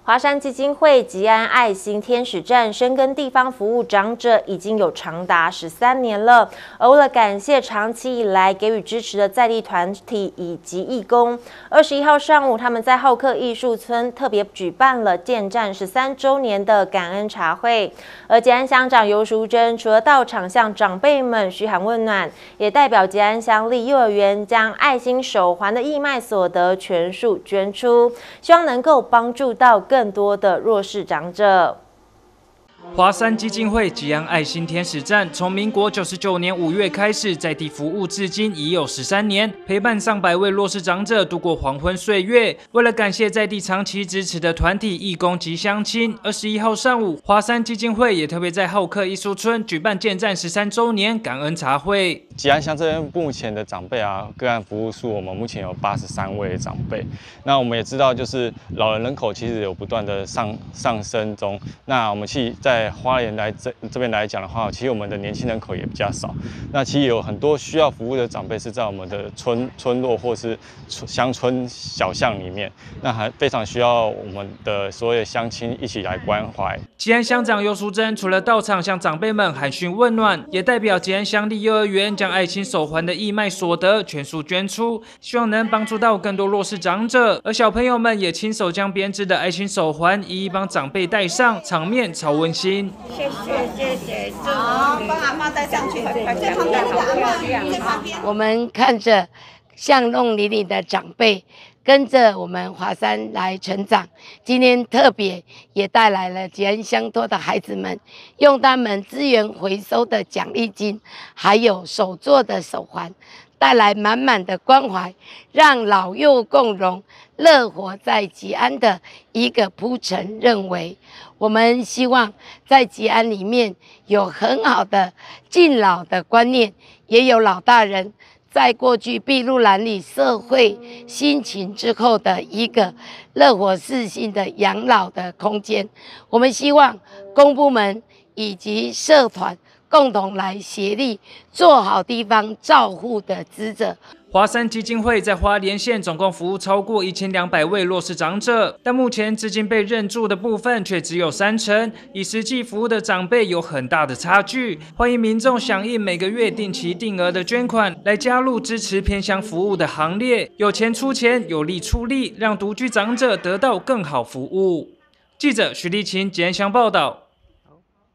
华山基金会吉安爱心天使站深耕地方服务长者已经有长达13年了，而为了感谢长期以来给予支持的在地团体以及义工，21号上午他们在浩克艺术村特别举办了建站13周年的感恩茶会。而吉安乡长游淑珍除了到场向长辈们嘘寒问暖，也代表吉安乡立幼儿园将爱心手环的义卖所得全数捐出，希望能够帮助到更多的弱势长者。 华山基金会吉安爱心天使站从民国99年5月开始在地服务，至今已有13年，陪伴上百位弱势长者度过黄昏岁月。为了感谢在地长期支持的团体、义工及乡亲，21号上午，华山基金会也特别在浩克艺术村举办建站13周年感恩茶会。 吉安乡这边目前的长辈个案服务数，我们目前有83位长辈。那我们也知道，就是老人人口其实有不断的上升中。那我们在花莲这边来讲的话，其实我们的年轻人口也比较少。那其实有很多需要服务的长辈是在我们的村落或是乡村小巷里面，那还非常需要我们的所有乡亲一起来关怀。 吉安乡长游淑珍除了到场向长辈们寒暄问暖，也代表吉安乡立幼儿园将爱心手环的义卖所得全数捐出，希望能帮助到更多弱势长者。而小朋友们也亲手将编织的爱心手环一一帮长辈戴上，场面超温馨。 谢谢，好，帮阿嬷带上去，这旁边的阿嬷，这旁边。 我们看着巷弄里的长辈，跟着我们华山来成长。今天特别也带来了吉安乡托的孩子们，用他们资源回收的奖励金，还有手做的手环，带来满满的关怀，让老幼共融，乐活在吉安的一个铺陈。认为我们希望在吉安里面有很好的敬老的观念，也有老大人在过去筚路蓝缕社会兴起之后的一个乐活适性的养老的空间。我们希望公部门以及社团共同来协力，做好地方照护的职责。 华山基金会在花莲县总共服务超过1200位弱势长者，但目前资金被认助的部分却只有30%，与实际服务的长辈有很大的差距。欢迎民众响应每个月定期定额的捐款，来加入支持偏乡服务的行列，有钱出钱，有力出力，让独居长者得到更好服务。记者徐立琴吉安乡报道。